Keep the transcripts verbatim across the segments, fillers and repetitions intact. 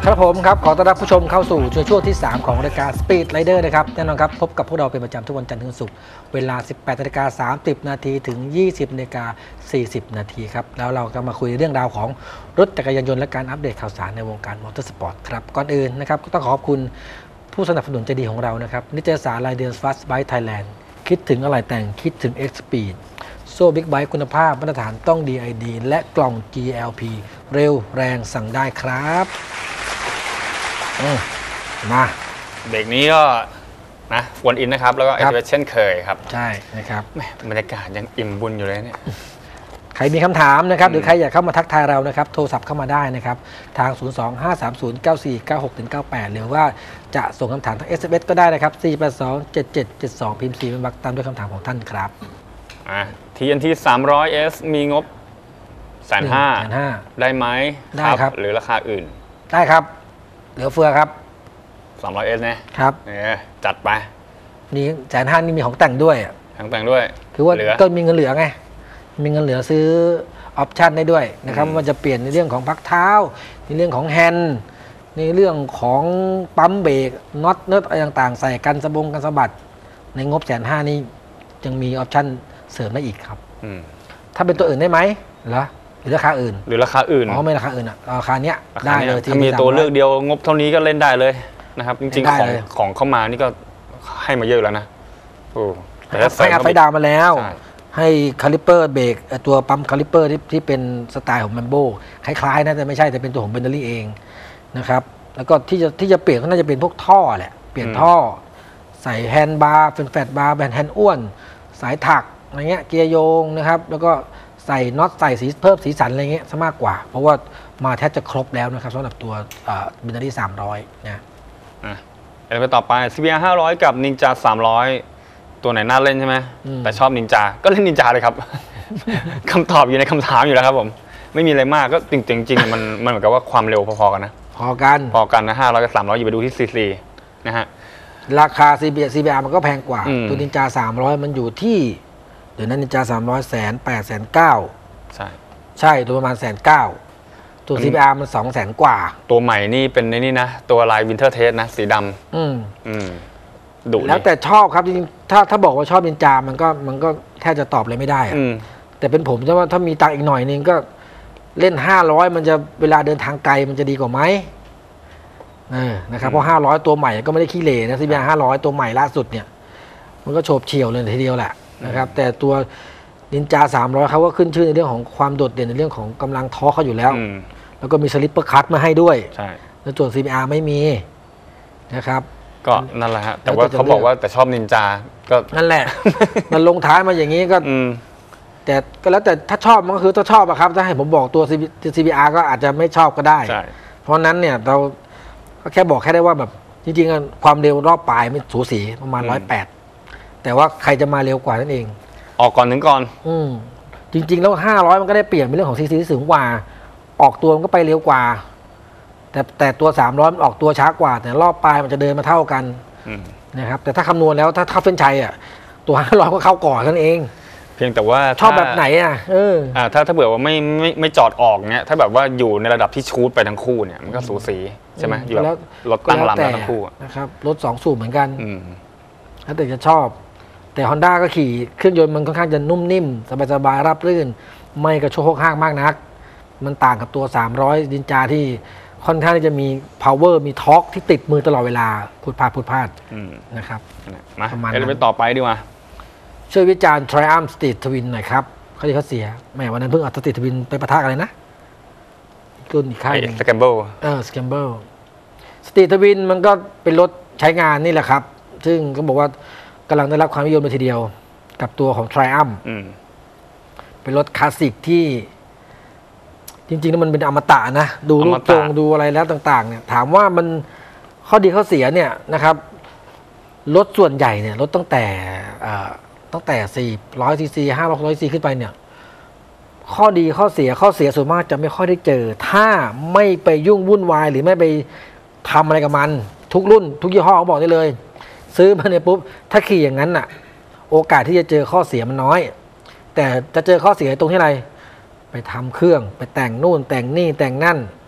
ครับผมครับขอต้อนรับผู้ชมเข้าสู่ช่วงที่สามของรายการ Speed Rider นะครับแน่นอนครับพบกับพวกเราเป็นประจำทุกวันจันทร์ถึงศุกร์เวลา สิบแปดนาฬิกาสามสิบนาทีถึง ยี่สิบนาฬิกาสี่สิบนาทีครับแล้วเราจะมาคุยเรื่องราวของรถจักรยานยนต์และการอัปเดตข่าวสารในวงการมอเตอร์สปอร์ตครับก่อนอื่นนะครับก็ต้องขอขอบคุณผู้สนับสนุนใจดีของเรานะครับนิตยสาร Riders Fast Bike Thailand คิดถึงอะไรแต่งคิดถึง X Speedโซ่บิ๊กไบค์คุณภาพมาตรฐานต้อง ดี ไอ ดี และกล่อง จี แอล พี เร็วแรงสั่งได้ครับมาเบรกนี้ก็นะวนอินนะครับแล้วก็เอเวอเช่นเคยครับใช่นะครับบรรยากาศยังอิ่มบุญอยู่เลยเนี่ยใครมีคำถามนะครับหรือใครอยากเข้ามาทักทายเรานะครับโทรศัพท์เข้ามาได้นะครับทาง ศูนย์ สอง ห้า สาม ศูนย์ เก้า สี่ เก้า หก เก้า แปด หรือว่าจะส่งคำถามทาง เอส เอ็ม เอส ก็ได้นะครับ สี่ แปด สอง เจ็ด เจ็ด เจ็ด สอง พิมพ์สี่เป็นวรรคตามด้วยคำถามของท่านครับอ่ะ ที เอ็น ที สามร้อย เอส มีงบแสนห้าได้ไหมได้ครับหรือราคาอื่นได้ครับเหลือเฟือครับสามร้อย เอส นะครับเนี่ยจัดไปนี่แสนห้านี่มีของแต่งด้วยของแต่งด้วยคือว่าก็มีเงินเหลือไงมีเงินเหลือซื้อออปชั่นได้ด้วยนะครับมันจะเปลี่ยนในเรื่องของพักเท้าในเรื่องของแฮนด์ในเรื่องของปั๊มเบรกน็อตเนิร์ดอะไรต่างๆใส่กันสะบงกันสะบัดในงบแสนห้านี่ยังมีออปชั่นเสริมได้อีกครับถ้าเป็นตัวอื่นได้ไหมเหรอหรือราคาอื่นหรือราคาอื่นอ๋อไม่ราคาอื่นอ่ะราคาเนี้ยได้เลยถ้ามีตัวเลือกเดียวงบเท่านี้ก็เล่นได้เลยนะครับจริงๆของของเข้ามานี่ก็ให้มาเยอะแล้วนะโอ้แต่ให้อัพไฟดาวมาแล้วให้คาลิปเปอร์เบรกตัวปั๊มคาลิปเปอร์ที่ที่เป็นสไตล์ของแมมโบคล้ายๆนะแต่ไม่ใช่แต่เป็นตัวของเบนเนอรี่เองนะครับแล้วก็ที่จะที่จะเปลี่ยนก็น่าจะเป็นพวกท่อแหละเปลี่ยนท่อใส่แฮนด์บาร์เป็นแฟตบาร์แบนแฮนด์อ้วนสายถักอะไรเงี้ยเกียร์โยงนะครับแล้วก็ใส่น็อตใส่สีเพิ่มสีสันอะไรเงี้ยซะมากกว่าเพราะว่ามาแทบจะครบแล้วนะครับสำหรับตัวเบนเนอรี่สามร้อยนะอ่ะเดี๋ยวไปต่อไป ซี บี อาร์ ห้าร้อยกับ Ninja สามร้อยตัวไหนน่าเล่นใช่ไหมแต่ชอบ Ninja ก็เล่น Ninja เลยครับ คำตอบอยู่ในคำถามอยู่แล้วครับผมไม่มีอะไรมากก็จริงจริงมันมันเหมือนกับว่าความเร็วพอๆกันนะพอกันพอกันนะห้าร้อยกับสามร้อยอยู่ไปดูที่ ซี ซี นะฮะราคา ซี บี อาร์ มันก็แพงกว่าตัว Ninja สามร้อยมันอยู่ที่เดี๋ยวนั้น Ninja สามร้อยแสนแปดแสนเก้าใช่ใช่ตัวประมาณแสนเก้าตัว ซี บี อาร์ มันสองแสนกว่าตัวใหม่นี่เป็นในนี่นะตัวลายวินเทอร์เทสนะสีดำอืมอืมดุแล้วแต่ชอบครับจริงๆถ้าถ้าบอกว่าชอบนินจามันก็มันก็แทบจะตอบอะไรไม่ได้อะแต่เป็นผมจะว่าถ้ามีตังอีกหน่อยนึงก็เล่นห้าร้อยมันจะเวลาเดินทางไกลมันจะดีกว่าไหมเออนะครับเพราะห้าร้อยตัวใหม่ก็ไม่ได้ขี้เหร่นะ ซี บี อาร์ ห้าร้อยตัวใหม่ล่าสุดเนี่ยมันก็โฉบเฉี่ยวเลยทีเดียวแหละนะครับแต่ตัวนินจาสามร้อยเขาก็ขึ้นชื่อในเรื่องของความโดดเด่นในเรื่องของกำลังทอร์คเขาอยู่แล้วแล้วก็มีสลิปเปอร์คัทมาให้ด้วยใช่แล้วตัว ซี บี อาร์ ไม่มีนะครับก็นั่นแหละฮะแต่ว่าเขาบอกว่าแต่ชอบนินจาก็นั่นแหละมันลงท้ายมาอย่างนี้ก็แต่ก็แล้วแต่ถ้าชอบมันก็คือถ้าชอบอะครับถ้าให้ผมบอกตัว ซี บี อาร์ ก็อาจจะไม่ชอบก็ได้เพราะนั้นเนี่ยเราก็แค่บอกแค่ได้ว่าแบบจริงๆความเร็วรอบปลายไม่สูสีประมาณร้อยแปดแต่ว่าใครจะมาเร็วกว่านั่นเองออกก่อนถึงก่อนอืมจริงๆแล้วห้าร้อยมันก็ได้เปลี่ยนเป็นเรื่องของซีซีที่สูงกว่าออกตัวมันก็ไปเร็วกว่าแต่แต่ตัวสามร้อยมันออกตัวช้ากว่าแต่รอบปลายมันจะเดินมาเท่ากันนะครับแต่ถ้าคำนวณแล้วถ้าถ้าเฟ้นชัยอ่ะตัวห้าร้อยก็เข้าก่อนนั่นเองเพียงแต่ว่าชอบแบบไหนอ่ะเอออ่าถ้าถ้าเบื่อว่าไม่ไม่ไม่จอดออกเนี้ยถ้าแบบว่าอยู่ในระดับที่ชูดไปทั้งคู่เนี่ยมันก็สูสีใช่ไหมอยู่แล้วรถตั้งลำทั้งคู่นะครับรถสองสูบเหมือนกันถ้าแต่จะชอบแต่ Honda ก็ขี่เครื่องยนต์มันค่อนข้างจะนุ่มนิ่มสบายๆราบรื่นไม่กระโชกห้างมากนักมันต่างกับตัวสามร้อยนินจาที่ค่อนข้างที่จะมี power มี torque ที่ติดมือตลอดเวลาพูดพลาดพูดพลาดนะครับมาประมาณนั้นไปต่อไปดีกว่าช่วยวิจารณ์ Triumph Street Twin หน่อยครับเขาที่เขาเสียแม่วันนั้นเพิ่งเอา Street Twin ไปปะทะอะไรนะรุ่นอีกค่ายนึง Scramble เออ Scramble Street Twin มันก็เป็นรถใช้งานนี่แหละครับซึ่งก็บอกว่ากำลังได้รับความนิยมเลยทีเดียวกับตัวของ Triumph เป็นรถคลาสสิกที่จริงๆแล้วมันเป็นอมตะนะดูรูปทรงดูอะไรแล้วต่างๆเนี่ยถามว่ามันข้อดีข้อเสียเนี่ยนะครับรถส่วนใหญ่เนี่ยรถตั้งแต่ตั้งแต่สี่ร้อยซีซีห้าร้อยซีขึ้นไปเนี่ยข้อดีข้อเสียข้อเสียส่วนมากจะไม่ค่อยได้เจอถ้าไม่ไปยุ่งวุ่นวายหรือไม่ไปทำอะไรกับมันทุกรุ่นทุกยี่ห้อเขาบอกได้เลยซื้อมาเนี่ยปุ๊บถ้าขี่อย่างนั้นน่ะโอกาสที่จะเจอข้อเสียมันน้อยแต่จะเจอข้อเสียตรงที่อะไรไปทำเครื่องไปแต่งนู่นแต่งนี่แต่งนั่น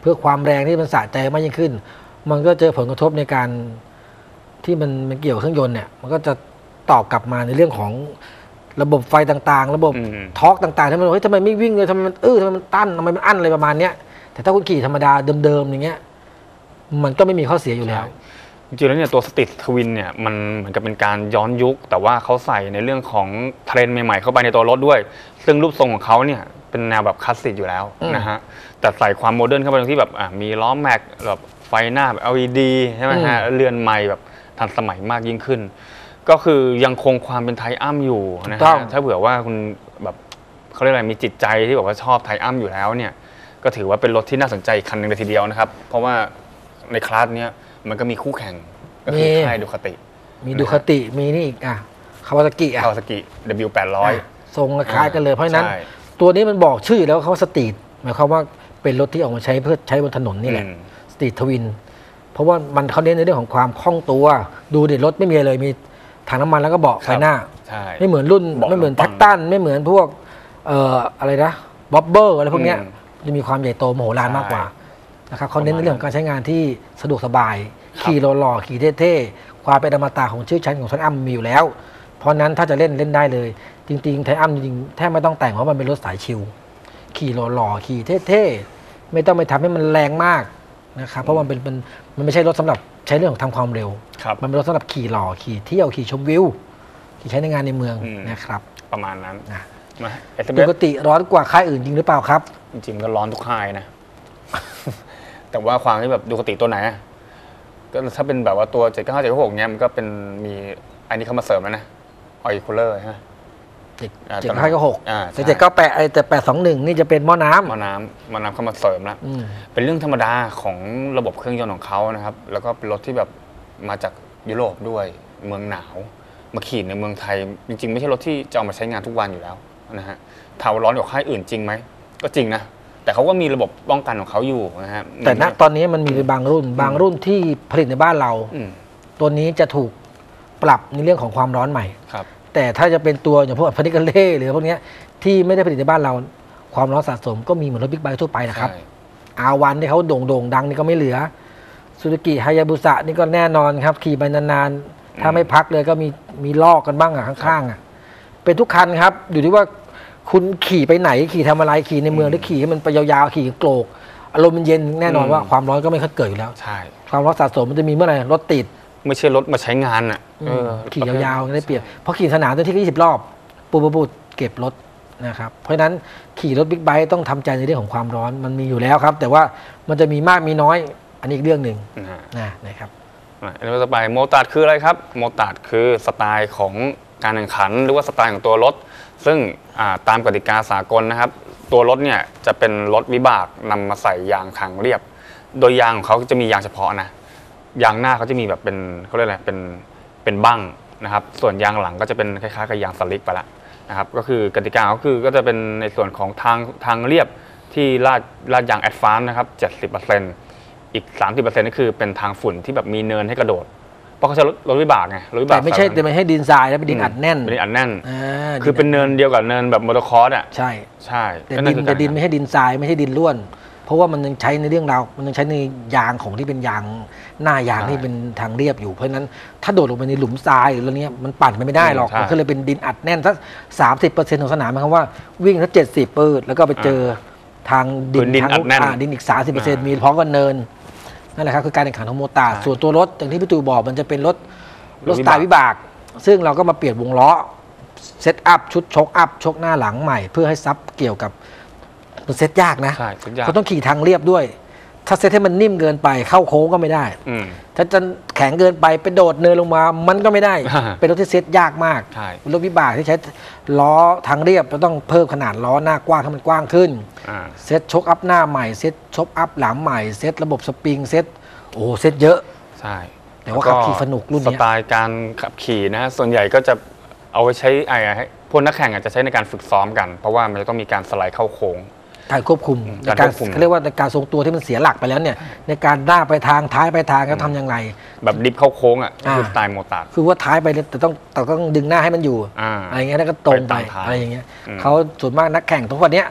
พื่อความแรงที่มันสะใจมากยิ่งขึ้น มันก็เจอผลกระทบในการที่มันมันเกี่ยวกับเครื่องยนต์เนี่ยมันก็จะตอบกลับมาในเรื่องของระบบไฟต่างๆ ระบบทอร์กต่างๆที่มันเฮ้ยทำไมไม่วิ่งเลยทำไมมันอื้อทำไมมันตั้นทำไมมันอั้นอะไรประมาณเนี้ยแต่ถ้าคุณขี่ธรรมดาเดิมๆอย่างเงี้ยมันก็ไม่มีข้อเสียอยู่แล้วจริงๆแล้วเนี่ยตัวสตรีททวินเนี่ยมันเหมือนกับเป็นการย้อนยุคแต่ว่าเขาใส่ในเรื่องของเทรนด์ใหม่ๆเข้าไปในตัวรถด้วยซึ่งรูปทรงของเขาเนี่ยเป็นแนวแบบคลาสสิกอยู่แล้วนะฮะแต่ใส่ความโมเดิร์นเข้าไปตรงที่แบบมีล้อแม็กแบบไฟหน้าแบบ แอล อี ดี ใช่ไหมฮะเรือนไมค์แบบทันสมัยมากยิ่งขึ้นก็คือยังคงความเป็นไทอัมอยู่นะฮะถ้าเผื่อว่าคุณแบบเขาเรียกอะไรมีจิตใจที่แบบว่าชอบไทอัมอยู่แล้วเนี่ยก็ถือว่าเป็นรถที่น่าสนใจคันหนึ่งเลยทีเดียวนะครับเพราะว่าในคลาสเนี้ยมันก็มีคู่แข่งก็คือค่ายดูคาติมีดูคาติมีนี่อีกอ่ะคาวาซากิอ่ะคาวาซากิ ดับเบิลยู แปดร้อยทรงคล้ายกันเลยเพราะฉะนั้นตัวนี้มันบอกชื่อแล้วเขาสตรีทหมายความว่าเป็นรถที่ออกมาใช้เพื่อใช้บนถนนนี่แหละสตรีททวินเพราะว่ามันเขาเน้นในเรื่องของความคล่องตัวดูดิรถไม่มีเลยมีถังน้ำมันแล้วก็เบาะไฟหน้าไม่เหมือนรุ่นไม่เหมือนแท็กตันไม่เหมือนพวกเอ่ออะไรนะบ๊อบเบอร์อะไรพวกเนี้ยจะมีความใหญ่โตมโหฬารมากกว่านะครับเขาเน้นในเรื่องของการใช้งานที่สะดวกสบายขี่หล่อๆขี่เท่ๆความเป็นอมตะของชื่อชั้นของไทอัมมีอยู่แล้วเพราะนั้นถ้าจะเล่นเล่นได้เลยจริงๆไทอัมจริงๆแทบไม่ต้องแต่งเพราะมันเป็นรถสายชิลขี่หล่อๆขี่เท่ๆไม่ต้องไปทำให้มันแรงมากนะครับเพราะมันเป็นมันมันไม่ใช่รถสำหรับใช้เรื่องของทำความเร็วมันเป็นรถสำหรับขี่หล่อขี่เที่ยวขี่ชมวิวขี่ใช้ในงานในเมืองนะครับประมาณนั้นนะปกติร้อนกว่าค่ายอื่นจริงหรือเปล่าครับจริงๆก็ร้อนทุกค่ายนะแต่ว่าความที่แบบดูคติตัวไหนก็ถ้าเป็นแบบว่าตัวเจ็ดเก้าห้าเจ็ดหกเนี้ยมันก็เป็นมีอันนี้เขามาเสริมแล้วนะออยล์คูลเลอร์ฮะเจ็ดเจ็ดห้าหกแต่เจ็ดเก้าแปดไอแต่แปดสองหนึ่งนี่จะเป็นหม้อน้ำหม้อน้ำหม้อน้ำเข้ามาเสริมแล้วเป็นเรื่องธรรมดาของระบบเครื่องยนต์ของเขานะครับแล้วก็เป็นรถที่แบบมาจากยุโรปด้วยเมืองหนาวมาขี่ในเมืองไทยจริงๆไม่ใช่รถที่จะเอามาใช้งานทุกวันอยู่แล้วนะฮะถามว่าร้อนกว่าค่ายอื่นจริงไหมก็จริงนะแต่เขาก็มีระบบป้องกันของเขาอยู่นะฮะแต่ณตอนนี้มันมีบางรุ่นบางรุ่นที่ผลิตในบ้านเราตัวนี้จะถูกปรับในเรื่องของความร้อนใหม่แต่ถ้าจะเป็นตัวอย่างพวกพานิกาเล่หรือพวกนี้ที่ไม่ได้ผลิตในบ้านเราความร้อนสะสมก็มีเหมือนรถบิ๊กไบค์ทั่วไปนะครับอาวันที่เขาโด่งโด่งดังนี่ก็ไม่เหลือซูซูกิฮายาบุสะนี่ก็แน่นอนครับขี่ไปนานๆถ้าไม่พักเลยก็มีมีลอกกันบ้างอ่ะข้างๆอ่ะเป็นทุกคันครับอยู่ที่ว่าคุณขี่ไปไหนขี่ทำอะไรขี่ในเมืองหรือขี่ให้มันไปยาวๆขี่โกรกอารมณ์มันเย็นแน่นอนว่าความร้อนก็ไม่ค่อยเกิดอยู่แล้วใช่ความร้อนสะสมมันจะมีเมื่อไหร่รถติดไม่ใช่รถมาใช้งานอ่ะขี่ยาวๆได้เปรียบเพราะขี่สนามตัวที่ยี่สิบรอบปูปูเก็บรถนะครับเพราะฉะนั้นขี่รถบิ๊กไบค์ต้องทำใจในเรื่องของความร้อนมันมีอยู่แล้วครับแต่ว่ามันจะมีมากมีน้อยอันนี้อีกเรื่องหนึ่งนะนะครับอันนี้ต่อไปโมตาร์ดคืออะไรครับโมตาร์ดคือสไตล์ของการแข่งขันหรือว่าสไตล์ของตัวรถซึ่งตามกติกาสากลนะครับตัวรถเนี่ยจะเป็นรถวิบากนำมาใส่ยางทางเรียบโดยยางของเขาจะมียางเฉพาะนะยางหน้าเขาจะมีแบบเป็นเขาเรียกอะไรเป็นเป็นบั้งนะครับส่วนยางหลังก็จะเป็นคล้ายๆกับยางสลิกไปแล้วนะครับก็คือกติกาก็คือก็จะเป็นในส่วนของทางทางเรียบที่ลาดลาดยางแอดวานซ์นะครับ เจ็ดสิบเปอร์เซ็นต์ อีก สามสิบเปอร์เซ็นต์ นี่คือเป็นทางฝุ่นที่แบบมีเนินให้กระโดดเพราะเขาใช้รถรถวิบากไงรถวิบากแต่ไม่ใช่แต่ไม่ใช่ดินทรายแล้วเป็นดินอัดแน่นเป็นดินอัดแน่นคือเป็นเนินเดียวกับเนินแบบมอเตอร์คอร์สอ่ะใช่ใช่แต่ดินแต่ดินไม่ใช่ดินทรายไม่ใช่ดินร่วนเพราะว่ามันยังใช้ในเรื่องราวมันยังใช้ในยางของที่เป็นยางหน้ายางที่เป็นทางเรียบอยู่เพราะฉะนั้นถ้าโดดลงไปในหลุมทรายหรืออะไรเนี้ยมันปั่นไปไม่ได้หรอกมันก็เลยเป็นดินอัดแน่นสักสามสิบเปอร์เซ็นต์ของสนามหมายความว่าวิ่งสักเจ็ดสิบปืดแล้วก็ไปเจอทางดินทางดินอีกสามสิบเปอร์เซ็นต์มีพร้อมกันเนินนั่นแหละครับคือการแข่งขันของโมตาร์ดส่วนตัวรถอย่างที่พี่ตูบอกมันจะเป็นรถรถสไตล์วิบากซึ่งเราก็มาเปลี่ยนวงล้อเซตอัพชุดชกอัพชกหน้าหลังใหม่เพื่อให้ซับเกี่ยวกับมันเซตยากนะเขาต้องขี่ทางเรียบด้วยถ้าเซตให้มันนิ่มเกินไปเข้าโค้งก็ไม่ได้ถ้าจะแข็งเกินไปไปโดดเนินลงมามันก็ไม่ได้เป็นรถที่เซตยากมากรถวิบากที่ใช้ล้อทางเรียบเราต้องเพิ่มขนาดล้อหน้ากว้างให้มันกว้างขึ้นเซตชกอัพหน้าใหม่เซตชกอัพหลังใหม่เซตระบบสปริงเซตโอ้เซตเยอะใช่แต่ว่าขับขี่สนุกรุ่นนี้สไตล์การขับขี่นะส่วนใหญ่ก็จะเอาไว้ใช้ไอ้พวกนักแข่งอาจจะใช้ในการฝึกซ้อมกันเพราะว่ามันจะต้องมีการสไลด์เข้าโค้งการควบคุมในการเขาเรียกว่าในการทรงตัวที่มันเสียหลักไปแล้วเนี่ยในการหน้าไปทางท้ายไปทางก็ทำอย่างไรแบบดิฟเข้าโค้งอ่ะคือสไตล์โมตาร์ดคือว่าท้ายไปแต่ต้องแต่ต้องดึงหน้าให้มันอยู่อะไรเงี้ยแล้วก็ตรงไปอะไรอย่างเงี้ยเขาส่วนมากนักแข่งทุกวันนี้จ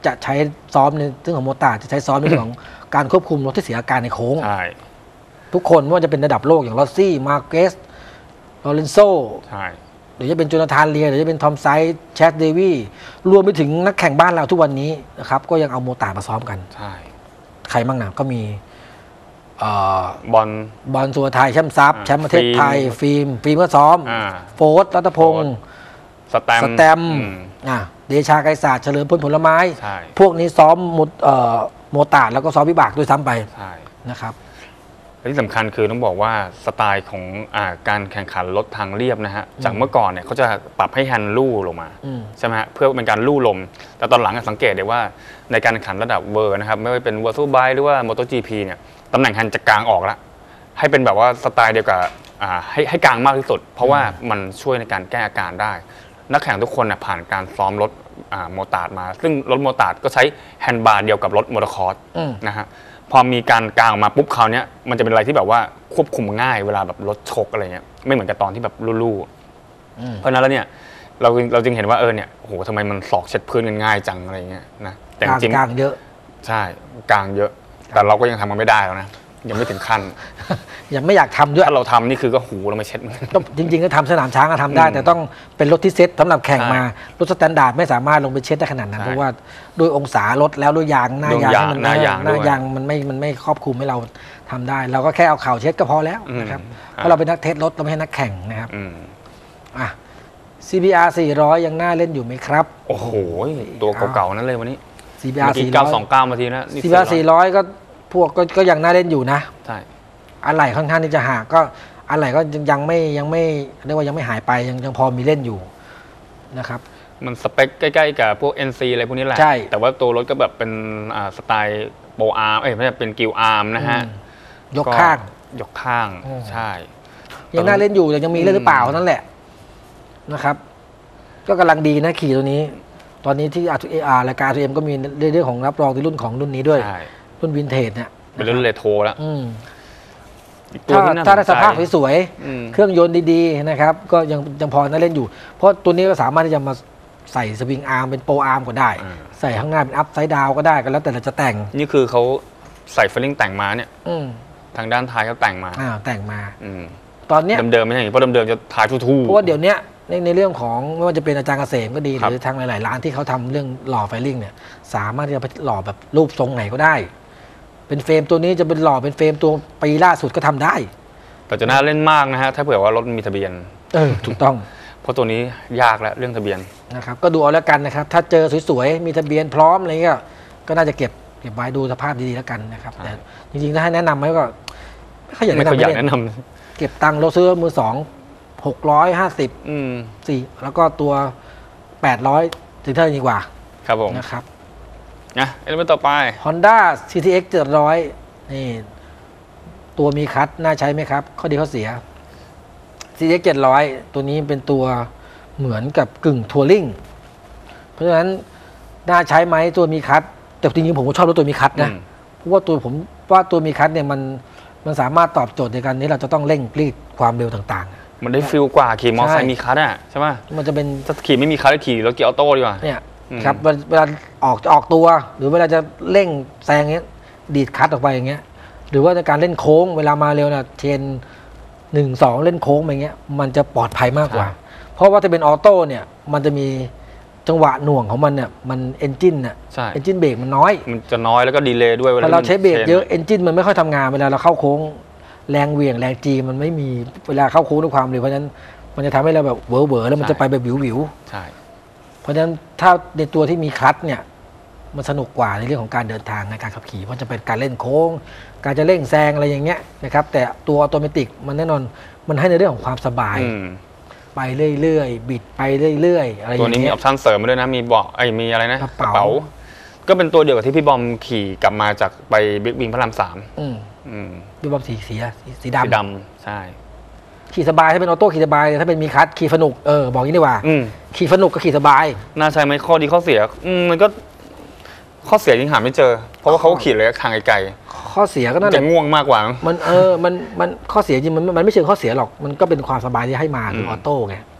จะใช้ซ้อมในเรื่องของโมตาร์จะใช้ซ้อมในเรื่องของการควบคุมรถที่เสียอาการในโค้งใช่ทุกคนไม่ว่าจะเป็นระดับโลกอย่างลอสซี่มาร์เกสลอเรนโซใช่หรือจะเป็นโจนาธานเลียหรือจะเป็นทอมไซด์แชดเดวี่รวมไปถึงนักแข่งบ้านเราทุกวันนี้นะครับก็ยังเอาโมตาร์มาซ้อมกันใช่ใครบ้างนะก็มีเอ่อบอลบอลสุวไทยแชมป์ซับอ่าแชมป์ประเทศไทยฟิล์มฟิล์มก็ซ้อมอ่าโฟร์รัตพงศ์สแตมสแตมอืมอ่ะเดชาไกรศาสตร์เฉลิมพลผลไม้ใช่พวกนี้ซ้อมโมเอ่อโมตาร์แล้วก็ซ้อมวิบากด้วยซ้ำไปใช่นะครับและที่สำคัญคือต้องบอกว่าสไตล์ของอาการแข่งขันรถทางเรียบนะฮะจากเมื่อก่อนเนี่ยเขาจะปรับให้แฮนด์ลู่ลงมาอืมใช่ไหมฮะเพื่อเป็นการลู่ลม แต่ตอนหลังสังเกตได้ว่าในการแข่งขันระดับเวอร์นะครับไม่ว่าเป็น Virtual Bike หรือว่า MotoGP เนี่ยตำแหน่งแฮนด์จะกลางออกแล้วให้เป็นแบบว่าสไตล์เดียวกับอ่าให้ให้กลางมากที่สุด เพราะว่ามันช่วยในการแก้อาการได้ นักแข่งทุกคนน่ะผ่านการซ้อมรถอ่าโมตาร์ดมา ซึ่งรถโมตาร์ดก็ใช้แฮนด์บาร์เดียวกับรถมอเตอร์คอร์สอืมนะฮะพอมีการกลางออกมาปุ๊บคราวเนี้ยมันจะเป็นอะไรที่แบบว่าควบคุมง่ายเวลาแบบรถชกอะไรเงี้ยไม่เหมือนกับตอนที่แบบลู่ๆอืมเพราะฉะนั้นแล้วเนี่ยเราเราจึงเห็นว่าเออเนี่ยโอ้โหทำไมมันศอกเช็ดพื้นกันง่ายจังอะไรเงี้ยนะแต่กลางจริงกลางเยอะใช่กลางเยอะ แต่เราก็ยังทำมันไม่ได้แล้วนะยังไม่ถึงขั้นยังไม่อยากทำด้วยถ้าเราทำนี่คือก็หูเราไม่เช็ดมันก็จริงๆก็ทำสนามช้างก็ทำได้อืมแต่ต้องเป็นรถที่เซ็ตสำหรับแข่งใช่มา รถสแตนดาร์ดไม่สามารถลงไปเช็ดได้ขนาดนั้นใช่เพราะว่าด้วยองศารถแล้วด้วยยางหน้ายางด้วยยางให้มันหน้ายางหน้าด้วยยางมันไม่มันไม่ครอบคลุมให้เราทำได้ เราก็แค่เอาเข่าเช็ดก็พอแล้วนะครับอืมเพราะเราเป็นนักเทสรถเราไม่ใช่นักแข่งนะครับอืมอ่ะ ซี บี อาร์ สี่ร้อยยังน่าเล่นอยู่ไหมครับโอ้โหตัวเก่าๆนั้นเลยวันนี้ซี บีเมื่อาร์อกี้สี่ร้เก้าอยสองเก้านาทีนะนี่ซี บี อาร์ สี่ร้อยก็พวกก็ก็ยังน่าเล่นอยู่นะใช่อะไรค่อนข้างที่จะห่างก็อะไรก็ยังยังไม่ยังไม่เรียกว่ายังไม่หายไปยังยังพอมีเล่นอยู่นะครับมันสเปคใกล้ๆกับพวก เอ็น ซี อะไรพวกนี้แหละใช่แต่ว่าตัวรถก็แบบเป็นอ่าสไตล์โปรอาร์มเอ้ยไม่ใช่เป็นกิลอาร์มนะฮะอืมยกข้างยกข้างอืมใช่ยังน่าเล่นอยู่แต่ยังมีเล่นหรือเปล่านั่นแหละนะครับ ก็กำลังดีนะขี่ตัวนี้ ตอนนี้ที่ อาร์ ทู เอ อาร์ รายการ อาร์ ทู เอ็ม ก็มีเรื่องของรับรองในรุ่นของรุ่นนี้ด้วยใช่รุ่นวินเทจเนี่ยเป็นรุ่นเรโทรแล้วอืมอีกตัวถ้าที่น่าถ้าได้สสนใจภาพสวยอืมๆเครื่องยนต์ดีๆนะครับ ก็ยังยังพอน่าเล่นอยู่ เพราะตัวนี้ก็สามารถที่จะมาใส่สวิงอาร์มเป็นโปรอาร์มก็ได้อ่าใส่ข้างหน้าเป็นอัพไซด์ดาวก็ได้ก็แล้วแต่เราจะแต่งนี่คือเขาใส่ฟิลลิ่งแต่งมาเนี่ยอืมทางด้านท้ายเขาแต่งมาอ่าแต่งมาอืมตอนเนี้ยเดิมๆไม่ใช่อย่างนี้เพราะเดิมๆจะท้ายทู่ๆเพราะว่าเดี๋ยวเนี้ยในในเรื่องของไม่ว่าจะเป็นอาจารย์เกษมก็ดีหครับรือทางหลาย ๆ ร้านที่เขาทำเรื่องหล่อไฟลิ่งเนี่ยสามารถที่จะไปหล่อแบบรูปทรงไหนก็ได้ เป็นเฟรมตัวนี้จะเป็นหล่อเป็นเฟรมตัวปีล่าสุดก็ทำได้แต่จะน่าเล่นมากนะฮะถ้าเผื่อว่ารถมีทะเบียนเออถูกต้องเพราะตัวนี้ยากแล้วเรื่องทะเบียนนะครับก็ดูเอาแล้วกันนะครับ ถ้าเจอสวย ๆ มีทะเบียนพร้อมอะไรเงี้ยก็น่าจะเก็บเก็บไว้ดูสภาพดี ๆ แล้วกันนะครับใช่แต่จริง ๆ ถ้าให้แนะนำไหมก็ไม่ค่อยอยากไม่แนะค่อยนำอยากให้แนะเล่นนเก็บตังค์เราซื้อมือสองหกร้อยห้าสิบำอืมสี่แล้วก็ตัวแปดร้อยถึงเท่านี้ดีกว่าครับผมนะครับนะเอลิเมนต์ต่อไป Honda ซี ที เอ็กซ์ เจ็ดร้อยนี่ตัวมีคัทน่าใช้ไหมครับ ข้อดีข้อเสีย ซี ที เอ็กซ์ เจ็ดร้อยตัวนี้เป็นตัวเหมือนกับกึ่งทัวริงเพราะฉะนั้นน่าใช้ไหมตัวมีคัทแต่จริงๆผมก็ชอบรถตัวมีคัทนะอืมเพราะว่าตัวผมว่าตัวมีคัทเนี่ยมันมันสามารถตอบโจทย์ในการนี้เราจะต้องเร่งรีดความเร็วต่างมันได้ฟิลกว่าขี่มอเตอร์ไซใช่ค์มีคัทอ่ะใช่ป่ะๆ มันจะเป็นถ้าขี่ไม่มีคัทก็ขี่รถเกียร์ออโต้ดีกว่าเนี่ยอืมครับเวลาเวลาออกจะออกตัว หรือเวลาจะเร่งแซงเงี้ยดีดคัทออกไปอย่างเงี้ยหรือว่าในการเล่นโค้งเวลามาเร็วน่ะเชนหนึ่งสองเล่นโค้งไปเงี้ยมันจะปลอดภัยมากกว่า เพราะว่าถ้าเป็นออโต้เนี่ยมันจะมีจังหวะหน่วงของมันเนี่ยมันเอนจินเนี่ยใช่เอนจินเบรกมันน้อยมันจะน้อยแล้วก็ดีเลย์ด้วยพอที่เรามันใช้เบรกเยอะชนเอนจินมันไม่ค่อยทำงานเวลาเราเข้าโค้งแรงเหวี่ยงแรงจีมันไม่มีเวลาเข้าโค้งด้วยความเร็วเพราะฉะนั้นมันจะทำให้เราแบบเวอร์เวอร์แล้วมันจะไปแบบวิววิวใช่เพราะฉะนั้นถ้าในตัวที่มีคลัตช์เนี่ยมันสนุกกว่าในเรื่องของการเดินทางในการขับขี่เพราะจะเป็นการเล่นโค้ง การจะเร่งแซงอะไรอย่างเงี้ยนะครับแต่ตัวออโตเมติกมันแน่นอนมันให้ในเรื่องของความสบายอืมไปเรื่อยๆบิดไปเรื่อยๆอะไรอตัวย่างนี้มีอเงี้ยอปชั่นเสริมมาด้วยนะมีเบาะไอ้ยมีอะไรนะกระเป๋าก็เป็นตัวเดียวกับที่พี่บอมขี่กลับมาจากไปบิ๊กวิงพระรามสามอืมอืมดูบอมสีสีอะสีสีสีดำดำใช่ขี่สบายถ้าเป็นออโต้ขี่สบายถ้าเป็นมีคลัตช์ขี่สนุกเออบอกอย่างนี้ดีกว่าอืมขี่สนุกก็ขี่สบายน่าใช่ไหมข้อดีข้อเสียอืมมันก็ข้อเสียยังหาไม่เจอ เพราะว่าเขาก็ขี่ระยะทางไกลข้อเสียก็ๆนั่นแหจะละง่วงมากกว่ามั้งมันเออมันมันข้อเสียจริงมันมันไม่เชิงข้อเสียหรอกมันก็เป็นความสบายที่ให้มาคือมออโต้ไงพ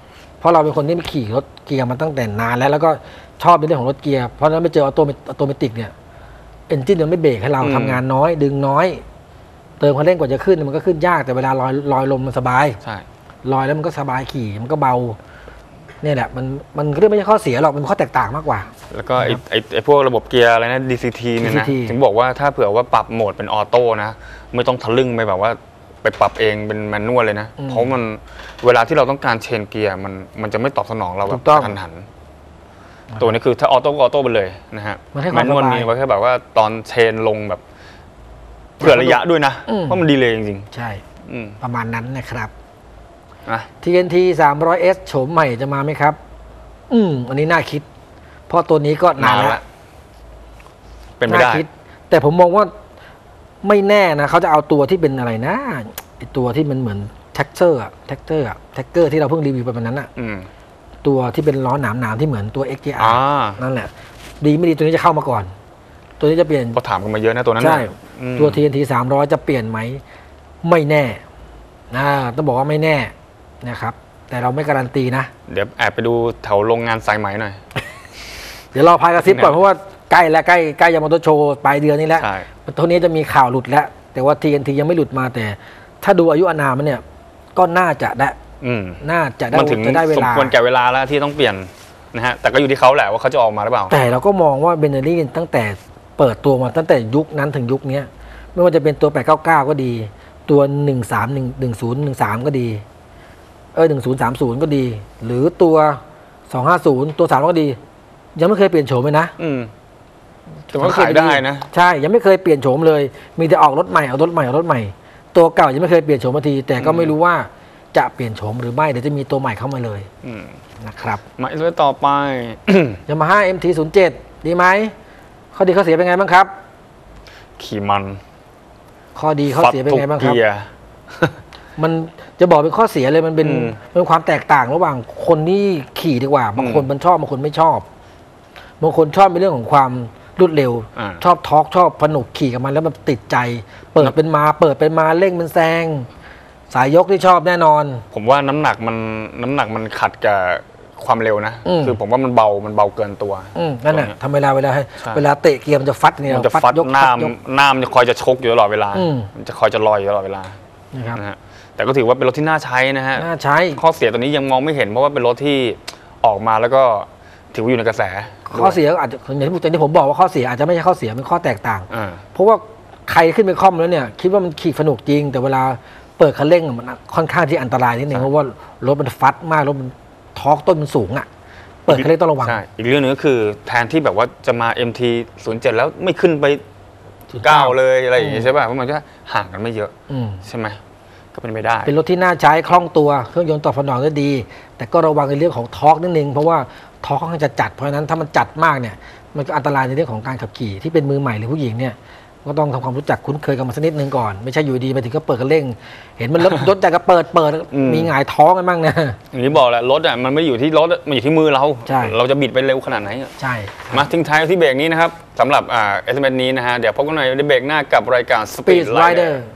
ราะเราเป็นคนที่ขี่รถเกียร์มาตั้งแต่นานแล้วแล้วก็ชอบในเรื่องของรถเกียร์เพราะฉะนั้นไม่เจอออโตออโตเมติกเนี่ยเอนจินมันไม่เบรกให้เราทำงานน้อยดึงน้อยเติมคันเร่งกว่าจะขึ้นมันก็ขึ้นยากแต่เวลาลอยลอยลมมันสบายใช่ลอยแล้วมันก็สบายขี่มันก็เบาเนี่ยแหละมันมันเรื่องไม่ใช่ข้อเสียหรอกมันข้อแตกต่างมากกว่าแล้วก็ไอ้ไอ้ไอ้พวกระบบเกียร์อะไรนะ ดี ซี ที เนี่ยนะถึงบอกว่าถ้าเผื่อว่าปรับโหมดเป็นออโต้นะไม่ต้องทะลึ่งไปแบบว่าไปปรับเองเป็นแมนนวลเลยนะเพราะมันเวลาที่เราต้องการเชนเกียร์มันมันจะไม่ตอบสนองเราแบบทันหันตัวนี้คือถ้าออโต้ก็ออโต้ไปเลยนะฮะแมนนวลมีไว้แค่แบบว่าตอนเชนลงแบบเผื่อระยะด้วยนะเพราะมันดีเลยจริงๆใช่ประมาณนั้นนะครับอ่ะที เอ็น ที สามร้อย เอส โฉมใหม่จะมาไหมครับอืมอันนี้น่าคิดเพราะตัวนี้ก็นานแล้วเป็นไม่ได้แต่ผมมองว่าไม่แน่นะเขาจะเอาตัวที่เป็นอะไรนะไอตัวที่มันเหมือนแท็กเตอร์อะแท็กเตอร์อะแท็กเกอร์ที่เราเพิ่งรีวิวไปวันนั้นอะตัวที่เป็นล้อหนามๆที่เหมือนตัว เอ็กซ์ จี อาร์ นั่นแหละดีไม่ดีตัวนี้จะเข้ามาก่อนตัวนี้จะเปลี่ยนพอถามกันมาเยอะนะตัวนั้นใช่ตัว ที เอ็น ที สามร้อย จะเปลี่ยนไหมไม่แน่นะต้องบอกว่าไม่แน่นะครับแต่เราไม่การันตีนะเดี๋ยวแอบไปดูแถวโรงงานสายไหมหน่อยเดี๋ยวรอพายกระซิบก่อนเพราะว่าใกล้แล้วใกล้ใกล้ยามอเตอร์โชว์ปลายเดือนนี้แล้วตัวนี้จะมีข่าวหลุดแล้วแต่ว่า ที เอ็น ที ยังไม่หลุดมาแต่ถ้าดูอายุอานามมันเนี่ยก็น่าจะได้น่าจะได้มันถึงสมควรแก่เวลาแล้วที่ต้องเปลี่ยนนะฮะแต่ก็อยู่ที่เขาแหละว่าเขาจะออกมาหรือเปล่าแต่เราก็มองว่าเบนเนอรี่ตั้งแต่เปิดตัวมาตั้งแต่ยุคนั้นถึงยุคนี้ไม่ว่าจะเป็นตัวแปดเก้าเก้าก็ดีตัวหนึ่งสามหนึ่งหนึ่งศูนย์หนึ่งสามก็ดีเออหนึ่งศูนย์สามศูนย์ก็ดีหรือตัวสองห้าศูนย์ตัวสามก็ดียังไม่เคยเปลี่ยนโฉมเลยนะอืมแต่ว่าขายได้นะใช่ยังไม่เคยเปลี่ยนโฉมเลยมีแต่ออกรถใหม่เอารถใหม่เอารถใหม่ตัวเก่ายังไม่เคยเปลี่ยนโฉมมาทีแต่ก็ไม่รู้ว่าจะเปลี่ยนโฉมหรือไม่เดี๋ยวจะมีตัวใหม่เข้ามาเลยนะครับมาอีกต่อไปยามาฮ่า เอ็ม ที ศูนย์เจ็ด ดีไหมข้อดีข้อเสียเป็นไงบ้างครับขี่มันข้อดีข้อเสียเป็นไงบ้างครับมันจะบอกเป็นข้อเสียเลยมันเป็นเป็นความแตกต่างระหว่างคนที่ขี่ดีกว่าบางคนมันชอบบางคนไม่ชอบบางคนชอบในเรื่องของความรวดเร็วชอบทอล์กชอบผนุกขี่กับมันแล้วมันติดใจเปิดเป็นมาเปิดเป็นมาเร่งเป็นแซงสายยกที่ชอบแน่นอนผมว่าน้ำหนักมันน้ำหนักมันขัดกับความเร็วนะคือผมว่ามันเบามันเบาเกินตัวนั่นแหละทำเวลาเวลาเวลาเตะเกียร์มันจะฟัดเนี่ยมันจะฟัดหน้าหน้ามันจะคอยจะชกอยู่ตลอดเวลามันจะคอยจะลอยอยู่ตลอดเวลานะฮะแต่ก็ถือว่าเป็นรถที่น่าใช้นะฮะน่าใช้ข้อเสียตัวนี้ยังมองไม่เห็นเพราะว่าเป็นรถที่ออกมาแล้วก็ถือว่าอยู่ในกระแสข้อเสียอาจจะอย่างที่ผมบอกว่าข้อเสียอาจจะไม่ใช่ข้อเสียเป็นข้อแตกต่างเพราะว่าใครขึ้นไปคล่อมแล้วเนี่ยคิดว่ามันขี่สนุกจริงแต่เวลาเปิดคันเร่งมันค่อนข้างที่อันตรายนิดนึงเพราะว่ารถมันฟัดมากรถมันทอร์กต้นมันสูงอ่ะเปิดคันเร่งต้องระวังใช่อีกเรื่องนึงก็คือแทนที่แบบว่าจะมา เอ็ม ที ศูนย์เจ็ด แล้วไม่ขึ้นไปเก้าเลยอะไรอย่างเงี้ยใช่ป่ะเพราะมันก็ห่างกันไม่เยอะใช่ไหมก็เป็นไม่ได้เป็นรถที่น่าใช้คล่องตัวเครื่องยนต์ตอบสนองได้ดีแต่ก็ระวังในเรื่องของทอร์กนิดนึงเพราะว่าทอร์กค่อนข้างจะจัดเพราะฉะนั้นถ้ามันจัดมากเนี่ยมันก็อันตรายในเรื่องของการขับขี่ที่เป็นมือใหม่หรือผู้หญิงเนี่ยก็ต้องทำความรู้จักคุ้นเคยกับมันสักนิดนึงก่อนไม่ใช่อยู่ดีไปถึงก็เปิดกันเร่งเห็นมันรถรถจากก็เปิดเปิดมีหงายท้องกันบ้างนะอย่างที่บอกแหละรถอ่ะมันไม่อยู่ที่รถมันอยู่ที่มือเราเราจะบิดไปเร็วขนาดไหนใช่มาทิ้งท้ายที่เบรกนี้นะครับสำหรับอ่าเอสเอ็มเอสนี้นะฮะเดี๋ยวพบกันหน่อยในเบรกหน้ากับรายการ Speed Rider